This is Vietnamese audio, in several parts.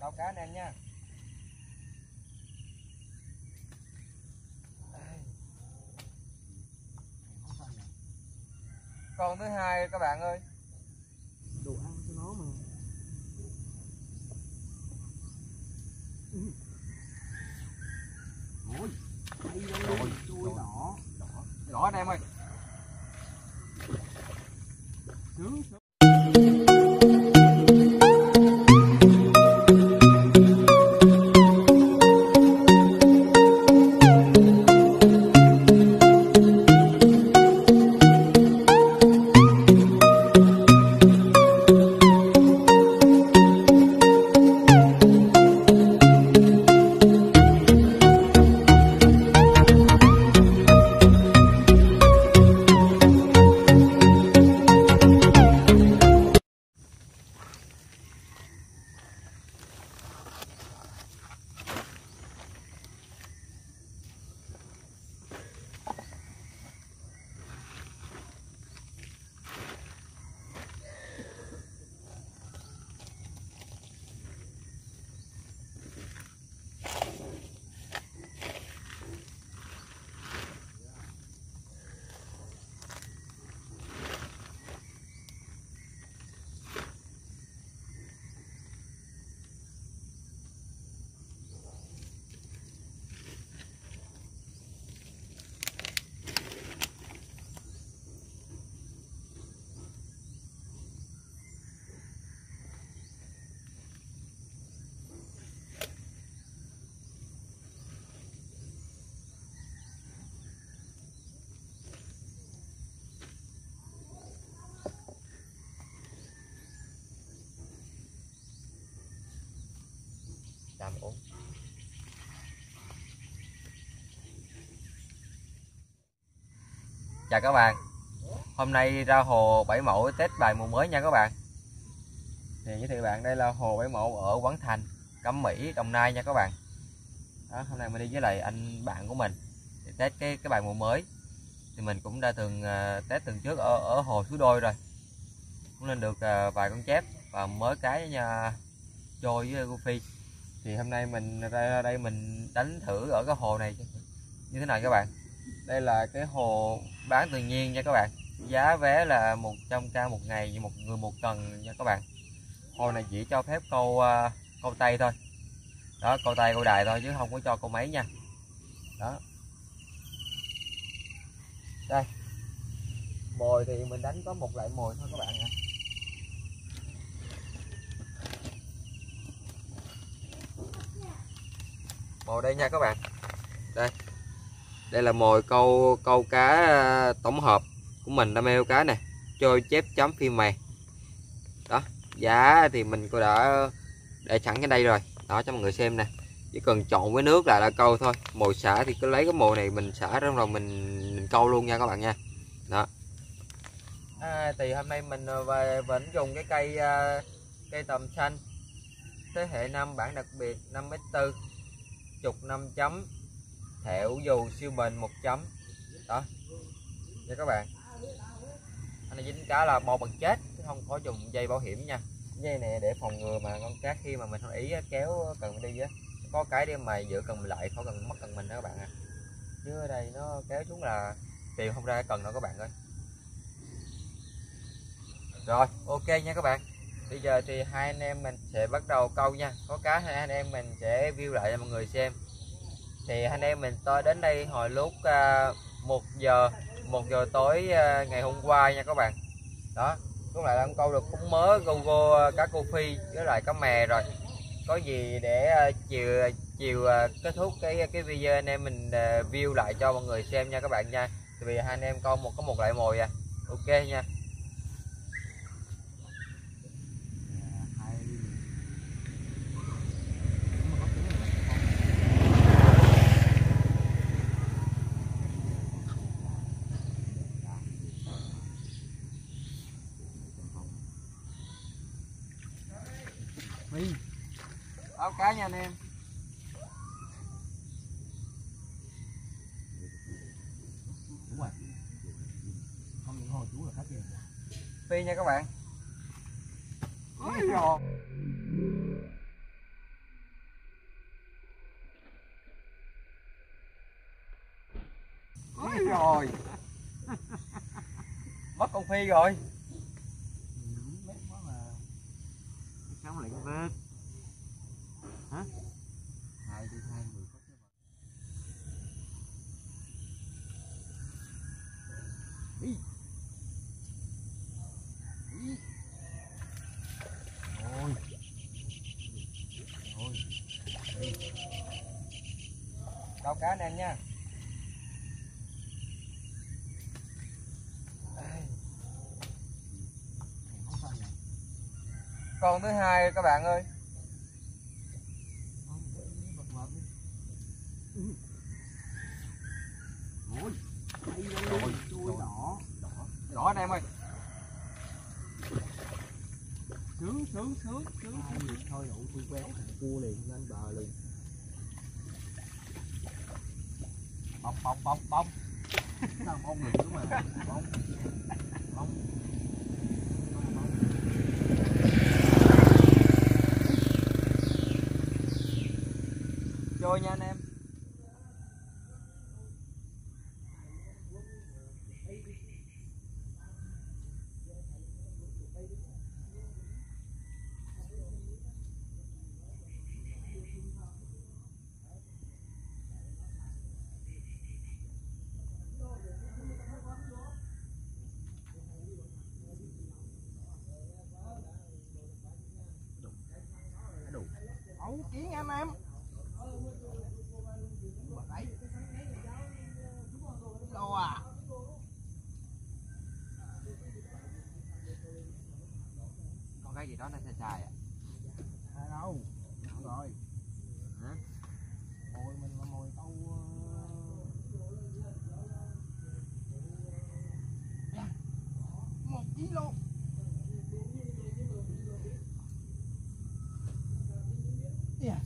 Ao cá anh em nha. Con thứ hai các bạn ơi. Đồ ăn cho nó mà. Ôi, đây đây, chui đỏ. Đỏ anh em ơi. Sướng. Tạm ổn. Chào các bạn. Hôm nay ra hồ Bảy Mẫu test bài mùa mới nha các bạn. Thì giới thiệu bạn đây là hồ Bảy Mẫu ở Quán Thành, Cẩm Mỹ, Đồng Nai nha các bạn. Đó, hôm nay mình đi với lại anh bạn của mình để test cái bài mùa mới. Thì mình cũng đã từng test từng trước ở hồ Suối Đôi rồi. Cũng lên được vài con chép và mới cái nha, trôi với guppy. Thì hôm nay mình ra đây mình đánh thử ở cái hồ này như thế này các bạn. Đây là cái hồ bán tự nhiên nha các bạn. Giá vé là 100k một ngày, một người một tuần nha các bạn. Hồ này chỉ cho phép câu tay thôi. Đó, câu tay câu đài thôi chứ không có cho câu máy nha. Đó. Đây. Mồi thì mình đánh có một loại mồi thôi các bạn ạ. Mồi đây nha các bạn. Đây. Đây là mồi câu cá tổng hợp của mình, đam mê cá nè, trôi chép chấm phim mè. Đó, giá thì mình cũng đã để sẵn trên đây rồi. Đó cho mọi người xem nè. Chỉ cần trộn với nước là câu thôi. Mồi xả thì cứ lấy cái mồi này mình xả ra rồi mình câu luôn nha các bạn nha. Đó. Thì hôm nay mình vẫn dùng cái cây tầm xanh thế hệ 5 bản đặc biệt 5m4, trục 5 chấm, thẹo dù siêu bền 1 chấm. Đó nha các bạn. Anh này dính cá là bo bằng chết chứ không có dùng dây bảo hiểm nha. Dây này để phòng ngừa mà con cá khi mà mình không ý kéo cần mình đi á, có cái để mà giữ cần mình lại, không cần mất cần mình đó các bạn ạ. Chứ ở đây nó kéo xuống là tìm không ra cần đâu các bạn ơi. Rồi ok nha các bạn. Bây giờ thì hai anh em mình sẽ bắt đầu câu nha. Có cá hai anh em mình sẽ view lại cho mọi người xem. Thì anh em mình tôi đến đây hồi lúc 1 giờ tối ngày hôm qua nha các bạn. Đó, lúc lại đang câu được cũng mới Google cá cô phi với lại cá mè rồi. Có gì để chiều kết thúc cái video anh em mình view lại cho mọi người xem nha các bạn nha. Thì vì hai anh em câu có một loại mồi à. Ok nha. Áo cá nha anh em. Đúng rồi. Không những hồ chú là khác gì. Phi nha các bạn. Ôi rồi. Phi rồi. Mét quá mà. Sao lại vết? Hả? Hai người có cái Đi. Đi. Rồi. Rồi. Đi. câu cá anh em nha. Con thứ hai các bạn ơi. Rồi. Rồi. Chui đỏ. Đỏ anh em ơi. Sướng. Thôi đủ tôi quen cua liền lên bờ liền. Bông. Sao bông được đúng mà. Bông. Trôi nha anh em. Ấu kiến anh em. Đấy. Đâu à. Con cái gì đó nó sai à? Ai đâu. Đúng rồi. Hả? Mồi mình là mồi câu 1 kg. Yeah.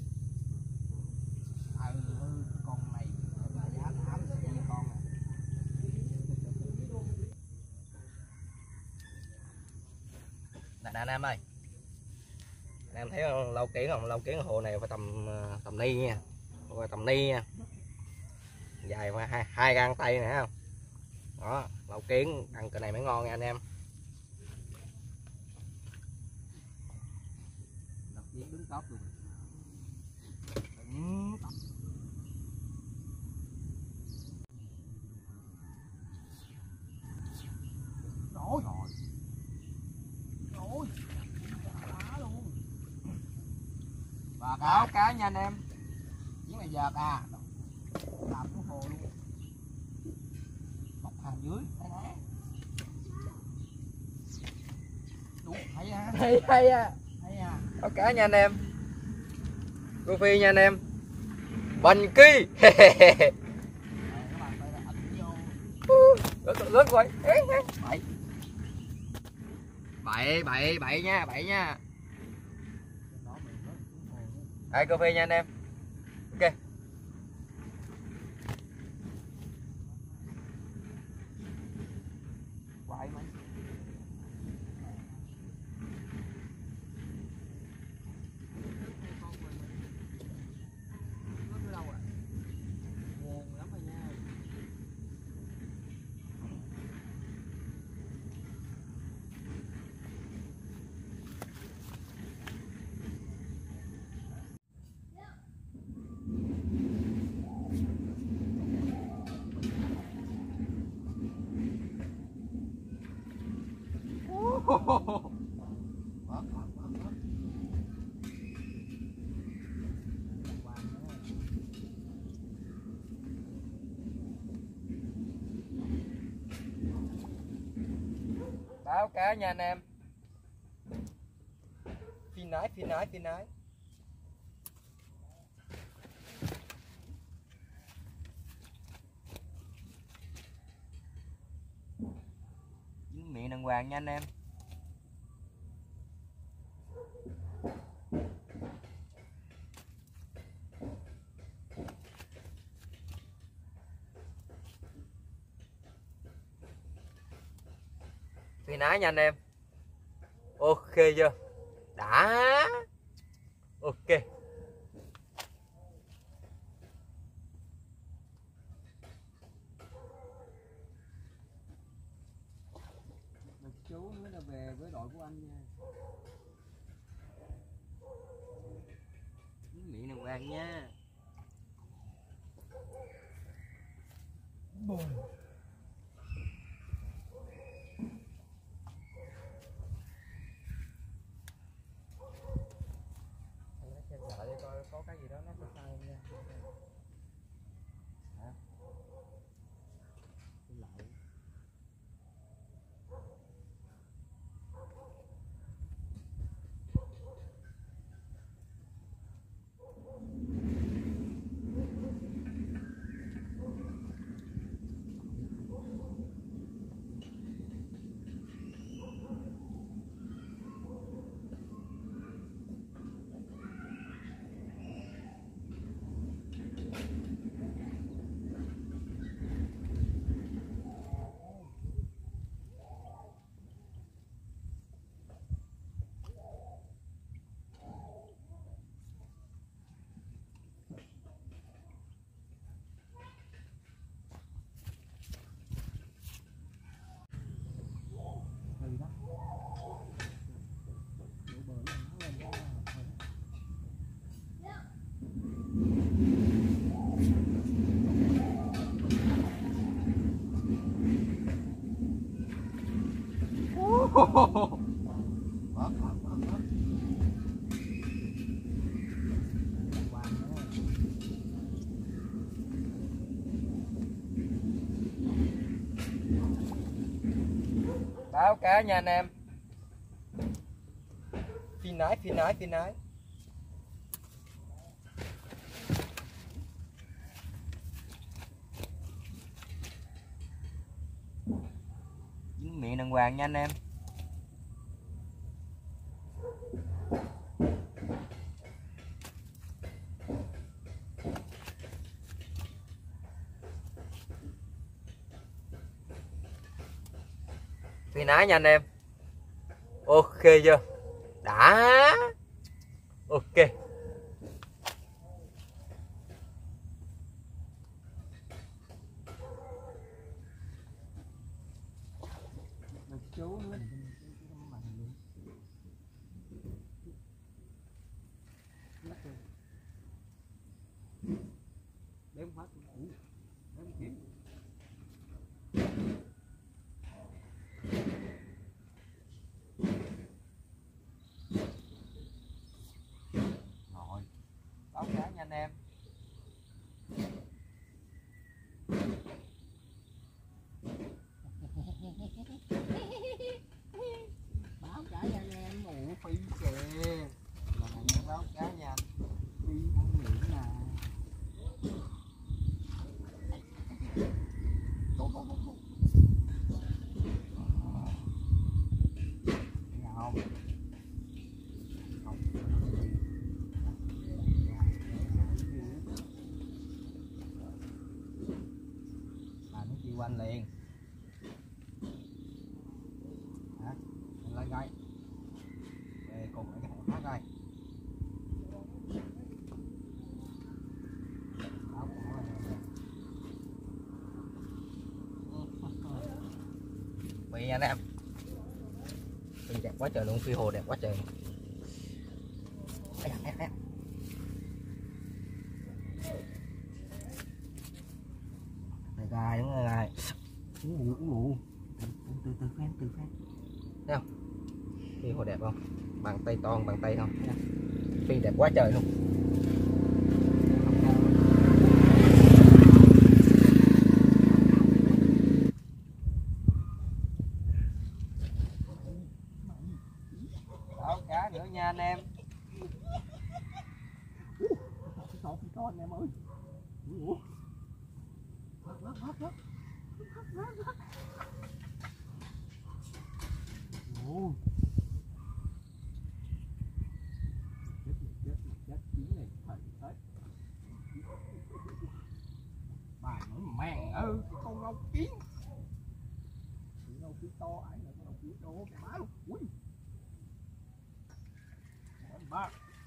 Con này là giá thảm như con à. Nè anh em ơi. Anh em thấy không? Lâu kiến không? Lâu kiến hồ này phải tầm ni nha. Phải tầm ni nha. Dài mà hai gang tay nè không? Đó, lâu kiến ăn cái này mới ngon nha anh em. Đập kiến đứng top luôn. Rồi. Quá luôn. Và Báo cá nha anh em. chuyến này giờ à. Làm xuống hồ luôn. Bọc hàng dưới. Đúng, hay ha. Hay à. Hay à. Báo cá nha anh em. Cô Phi nha anh em. Bành kỳ. Lớn rồi. Bậy nha. Đây cà phê nha anh em. Ok. Quậy mày. Nguồn lắm rồi nha. Báo cá nha anh em. Phi nái. Dính miệng đàng hoàng nha anh em. Phi nái nha anh em. Ok chưa? Đã. Ok. nha. Xem lại để coi có cái gì đó nó sai không nha. Hả? Lại. Báo cá nha anh em. Phi nái, phi nái, phi nái. Dính miệng đàng hoàng nha anh em. Phi nái nha anh em. Ok chưa? Đã. Ok. Chú nữa. Đếm hết. Đếm kiếm. Rồi. Báo cá nha anh em. Báo cá nha anh em. Ủa phi kìa. Lần này nhớ báo cá nha. Phi không miệng nè. Không. Là nó kêu anh liền. Hả? Mình lên coi. Về cùng lại cái thằng khác coi. Báo cá này. Phi anh em. Phi đẹp quá trời luôn, phi hồ đẹp quá trời. Này gai đúng rồi gai. Ủ. Từ phen. Thấy không? Phi hồ đẹp không? Bàn tay to, bàn tay không? Phi đẹp quá trời luôn. Báo cá nữa nha anh em. To anh em ơi. Ủa. Hấp. Ồ. Chết chiến này thật hết. Bài nói mèn ơi, con ốc kiến. Con ốc kiến to ấy là con ốc kiến đồ cái má luôn. Ui. Ba.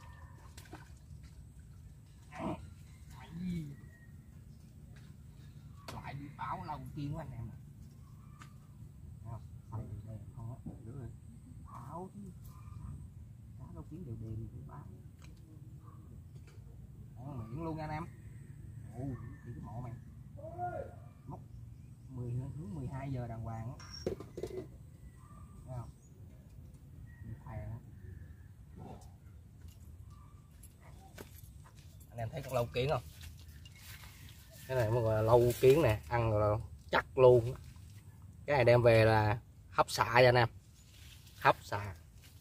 Lại đi báo đầu tiên của anh em nè. Không, đây không á, nữa rồi. Báo chứ. Cá đâu kiến đều đềm thì báo. Đó, chuyển luôn nha anh em. Ồ, cái mộ mày móc 10 hướng 12 giờ đàng hoàng á. Thấy không? Anh em thấy con lâu kiến không? Cái này mới gọi là lâu kiến nè, ăn rồi là chắc luôn. Cái này đem về là hấp xạ cho anh em, hấp xạ.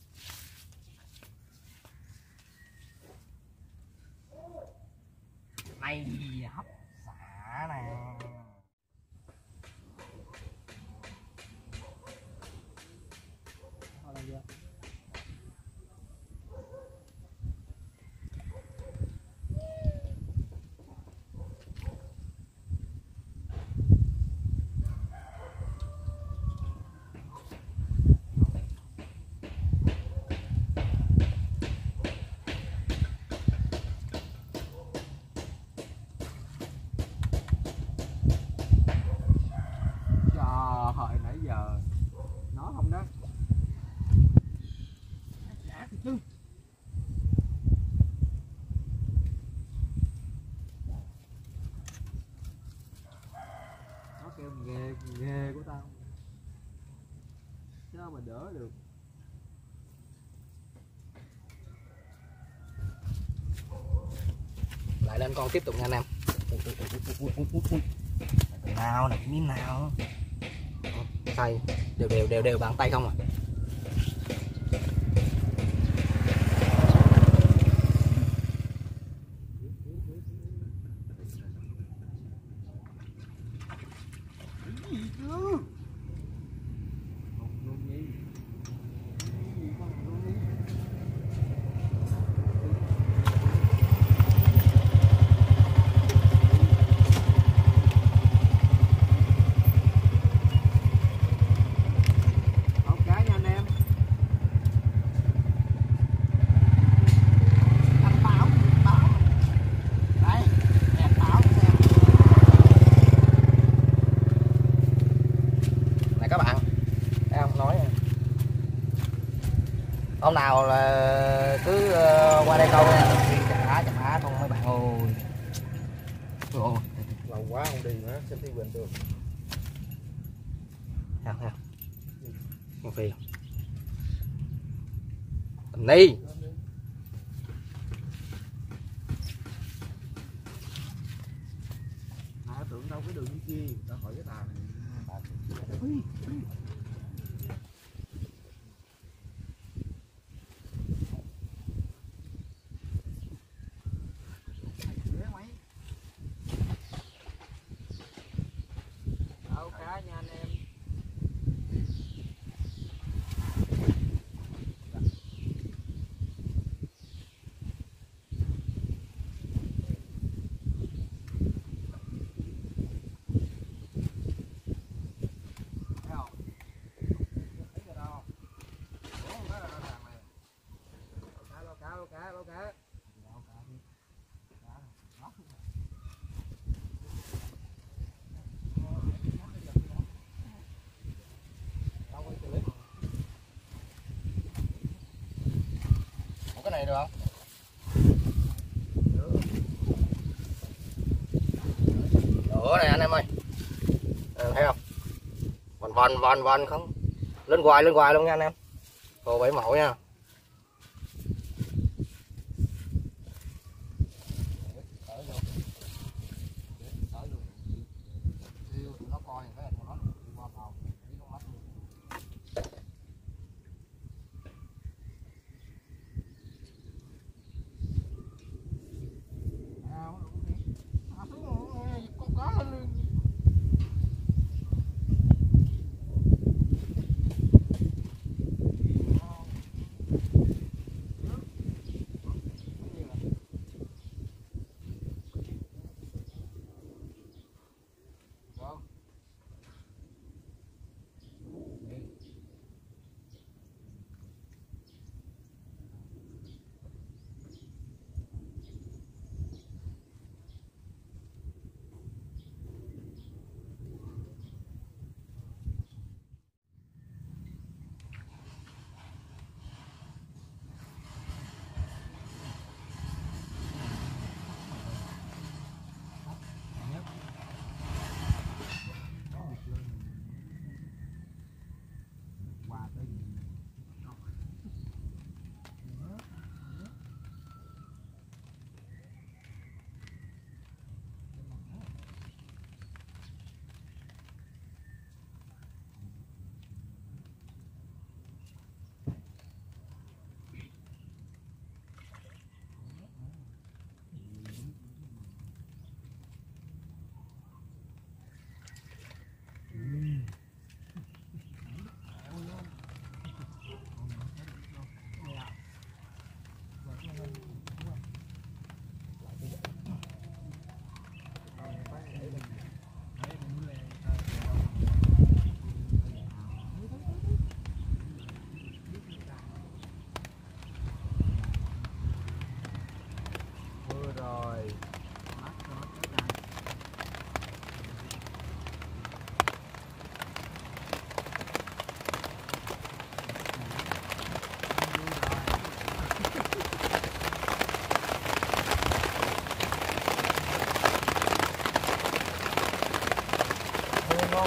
Đây hấp xạ nè. Trời, nãy giờ nó không đó. Đã thì chứ. Nó kêu nghề của tao. Sao mà đỡ được. Lại lên con tiếp tục nha anh em. Nào này, miếng nào tay đều bàn tay không à. Hôm nào là cứ qua đây câu nha, chặt á không mấy bạn ơi. Ôi, lâu quá không đi nữa, xem TV bình thường. Không, con phi tình đi. Tưởng đâu cái đường đi chi, tao hỏi cái tà này. Câu cá nha anh em. Câu cá. Cái này được không? Đổ này anh em ơi. Thấy không? Vần không. Lên hoài luôn nha anh em. Hồ 7 mẫu nha.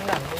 lần đi.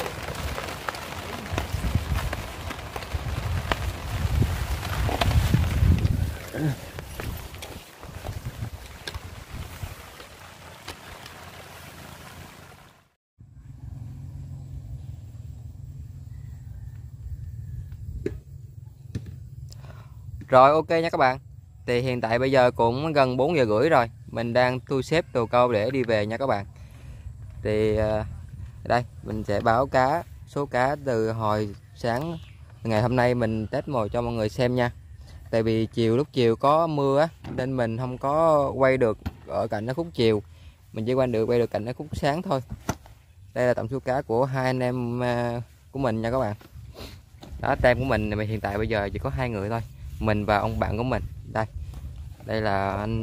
Rồi ok nha các bạn. Thì hiện tại bây giờ cũng gần 4 giờ rưỡi rồi. Mình đang thu xếp đồ câu để đi về nha các bạn. Thì đây mình sẽ báo cá, số cá từ hồi sáng ngày hôm nay mình test mồi cho mọi người xem nha. Tại vì lúc chiều có mưa á, nên mình không có quay được ở cạnh nó khúc chiều. Mình chỉ quay được cạnh nó khúc sáng thôi. Đây là tổng số cá của hai anh em của mình nha các bạn. Đó, tem của mình hiện tại bây giờ chỉ có 2 người thôi. Mình và ông bạn của mình. Đây là anh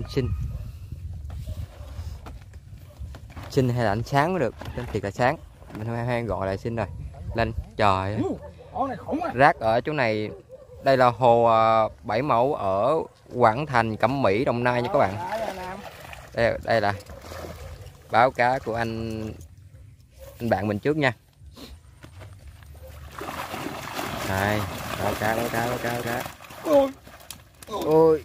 Sinh hay là anh Sáng cũng được, tên thiệt là Sáng, mình hay gọi là Sinh rồi. Lên trời rác ở chỗ này. Đây là hồ 7 mẫu ở Quảng Thành, Cẩm Mỹ, Đồng Nai nha các bạn. Đây là báo cá của anh bạn mình trước nha. Đây, báo cá. Ôi,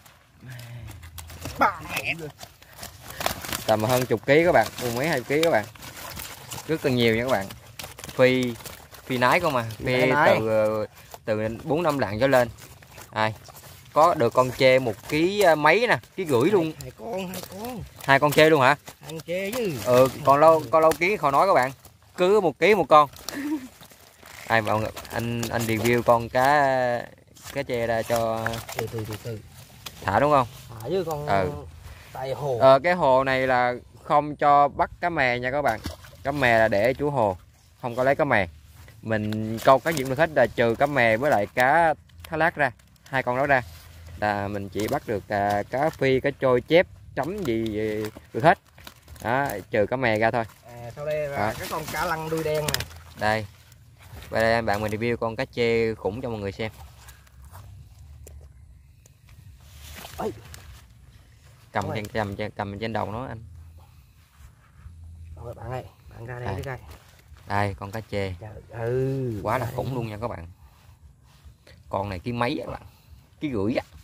tầm hơn chục ký các bạn, mấy 20 ký các bạn, rất là nhiều nha các bạn. Phi nái không mà, phi từ 4-5 lạng trở lên. Có được con chê 1 ký mấy nè, ký rưỡi luôn. Hai con chê luôn hả? Hai con chê chứ. Còn lâu ký khỏi nói các bạn, cứ 1 ký một con. Mọi người, anh review con cá chê ra cho từ thả đúng không? Thả chứ con. Tại hồ. Cái hồ này là không cho bắt cá mè nha các bạn. Cá mè là để chủ hồ, không có lấy cá mè. Mình câu cá gì được hết, là trừ cá mè với lại cá thác lát ra, 2 con đó ra là mình chỉ bắt được cá phi, cá trôi, chép, chấm gì được hết. Đó, trừ cá mè ra thôi. Sau đây là cái con cá lăng đuôi đen này. Đây. Và đây bạn mình review con cá chê khủng cho mọi người xem. Cầm trên đầu nó anh. Rồi bạn ơi, bạn ra đây cái. Đây con cá chê. Quá là khủng luôn nha các bạn. Con này ký mấy các bạn? Ký rưỡi á.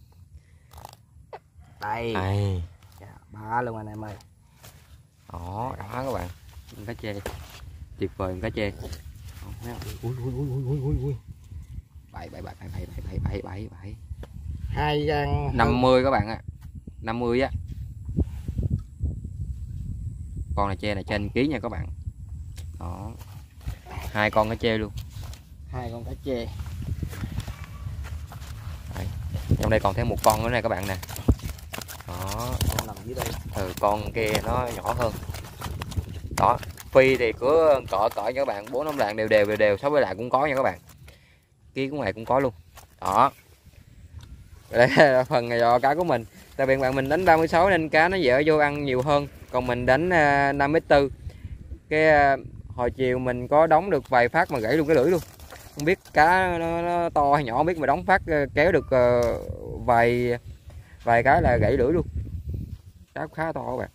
Đây. Ba luôn anh em ơi. Đó các bạn. Con cá chê. Tuyệt vời con cá chê. Ui. 7. 50 các bạn ạ. 50 á. Con này chê này trên ký nha các bạn. Đó. 2 con cá chê luôn. 2 con cá chê. Đây. Trong đây còn thêm 1 con nữa này các bạn nè. Đó. Con nằm dưới đây. Con kia nó nhỏ hơn. Đó. Phi thì cứ cỡ nha các bạn, 4-5 lạng đều 60 lạng cũng có nha các bạn. Ký của này cũng có luôn. Đó. Đây là phần giò cá của mình. Tại vì bạn mình đánh 36 nên cá nó dễ vô ăn nhiều hơn. Còn mình đánh 5,4 m. Cái hồi chiều mình có đóng được vài phát mà gãy luôn cái lưỡi luôn. Không biết cá nó to hay nhỏ, không biết mà đóng phát kéo được vài cái là gãy lưỡi luôn. Cá khá to các bạn.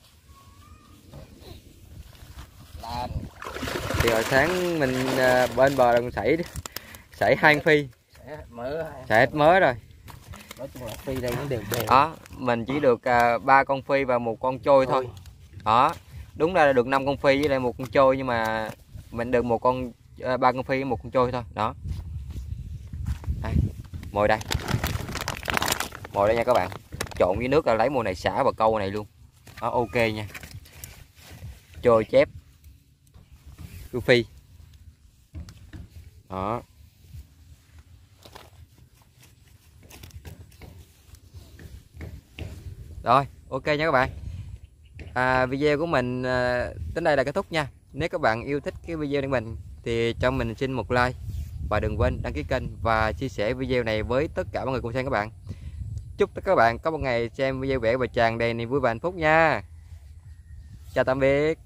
Thì hồi sáng mình bên bờ là sảy 2 phi. Sảy hết mớ rồi. Nói chung là phi đây cũng đều. Đó, mình chỉ được 3 con phi và 1 con trôi thôi. Đó, đúng ra là được 5 con phi với lại 1 con trôi, nhưng mà mình được 3 con phi với 1 con trôi thôi. Đó. Đây, mồi đây. Mồi đây nha các bạn. Trộn với nước là lấy mồi này xả vào câu này luôn. Đó, ok nha. Trôi, chép, phi. Đó. Rồi, ok nha các bạn. Video của mình đến đây là kết thúc nha. Nếu các bạn yêu thích cái video của mình thì cho mình xin một like và đừng quên đăng ký kênh và chia sẻ video này với tất cả mọi người cùng xem các bạn. Chúc tất cả các bạn có một ngày xem video vẻ và tràn đầy niềm vui và hạnh phúc nha. Chào tạm biệt.